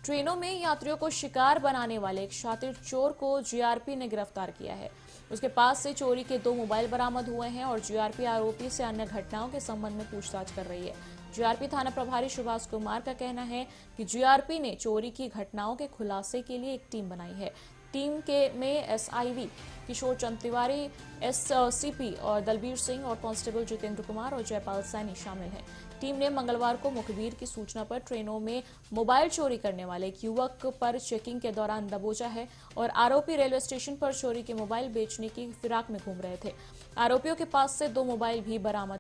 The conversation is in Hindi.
ट्रेनों में यात्रियों को शिकार बनाने वाले एक शातिर चोर को जीआरपी ने गिरफ्तार किया है। उसके पास से चोरी के 2 मोबाइल बरामद हुए हैं और जीआरपी आरोपी से अन्य घटनाओं के संबंध में पूछताछ कर रही है। जीआरपी थाना प्रभारी सुभाष कुमार का कहना है कि जीआरपी ने चोरी की घटनाओं के खुलासे के लिए एक टीम बनाई है। टीम के में एसआईवी किशोर चंद तिवारी, एससीपी और दलबीर सिंह और कांस्टेबल जितेंद्र कुमार और जयपाल सैनी शामिल हैं। टीम ने मंगलवार को मुखबिर की सूचना पर ट्रेनों में मोबाइल चोरी करने वाले एक युवक पर चेकिंग के दौरान दबोचा है और आरोपी रेलवे स्टेशन पर चोरी के मोबाइल बेचने की फिराक में घूम रहे थे। आरोपियों के पास से 2 मोबाइल भी बरामद